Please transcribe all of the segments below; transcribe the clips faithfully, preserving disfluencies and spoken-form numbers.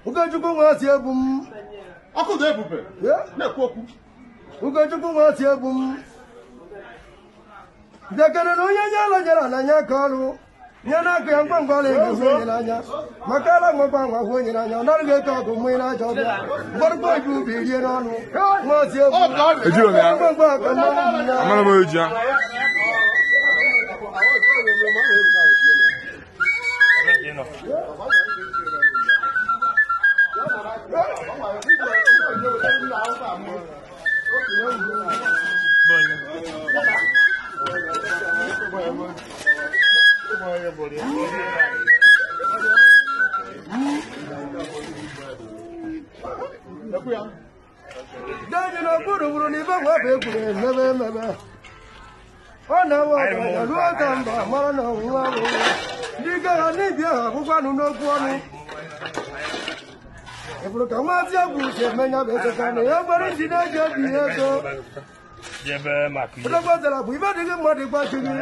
Ukachukwu nwasi egwu m. Ọkụ dị ebube. Na-ekwu okwu. Ukachukwu nwasi egwu m. Dekere na onye nyala nyere n'anya ka ọrụ. Nye na-akụ ya ngwangwa ala ego hụ onye n'anya. Maka ala ngwangwa ngwa hụ onye n'anya. Ọ naghị eke ọgụ mgbe ị na-aja ọbịa. Mgbọrọgwụ ibu ubi rie n'ọnụ. Nwasi egwu. Ejiro m ya. Ngwangwa ka mmanụ m ya. Amara m oji ya. Daji na buru n'ibe nwa bụ egwuru emebe emebe. Ọ na-ewe ọgaranya ruo ka mba mara na ọnwụnwa bụ ndị gara n'ibia ha bụkwanụ n'okwu ọnụ. Eburu ka nwazi egwu uche emenya bụ eseka na ya gwara njide eji ebi ihe ego. Ụdọgbazara bụ ibe dịghị mmadụ gbachi gị.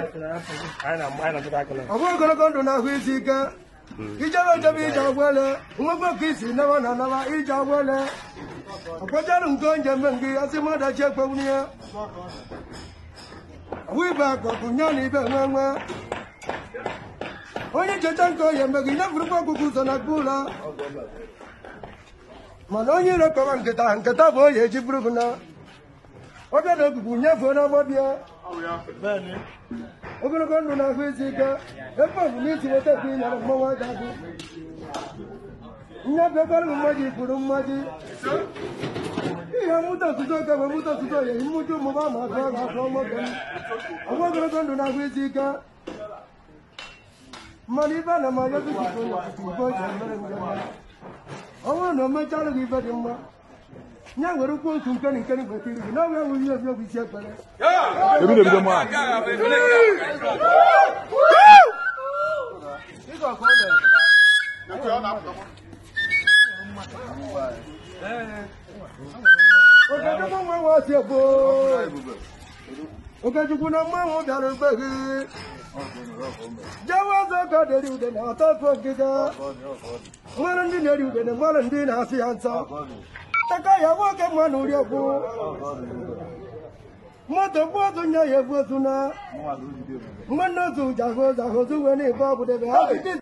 Ọ bụ ogologo ndụ na ahụ isi ike. Ijebe ejebe ije agwele, nwekwe ka isi nawa na nawa ije agwele. Ọkpọcharụ nke onye mme gị asị mmadụ chi ekpewuru ya. Ọwụ ibe akọkụ nye na ibe nwe nwe. Onye cheta nke onye mme gị nyefurukwa ọkụkụ ụzọ na akpa ụlọ. Mana onye ire kọwa nkịta nkịta bụ onye eji bụrụ gị na. Ọ bịa na okuku nyefuo n'ọgbọ bịa. Ogologo ndụ na ahụ isi ike. Ebe ọ bụ n'isi weta ka ị nyere mmanwụ aja gị. Nyebekwara m mmaji kwuru mmaji. Ihe mmụta ọtụtụ oge bụ mmụta ọtụtụ oge mmụta ụmụba ma atụ ọ ga-atụ ọmụgọ m. Ọgwa ogologo ndụ na ahụ isi ike. Mmanụ ibe na ma ya bụkwa onye ọtụtụ ibe o ji emere m mma. Ọ bụrụ na o mechalụ gị ibe dị mma. Nye nwere ukwu otu nkeni nkeni kwetiri gị na ọ nwere nwunye obi obi isi ekpere. Ebi na ebido mma. Okechukwu nwa nwa si ebo. Okechukwu na mmanwụ bịara ugbe gị. Jewe ọzọ ka deri ude na ọtọ otu ogige. Nwere ndị na-eri ude na nwere ndị na-asị ya nsọ. Taka ya nwoke mma na uri okwu. Moto bụ otu nye ya egwu otu na. Mmanụ otu jahụ jahụ zuwe na ibe ọ bụ debe.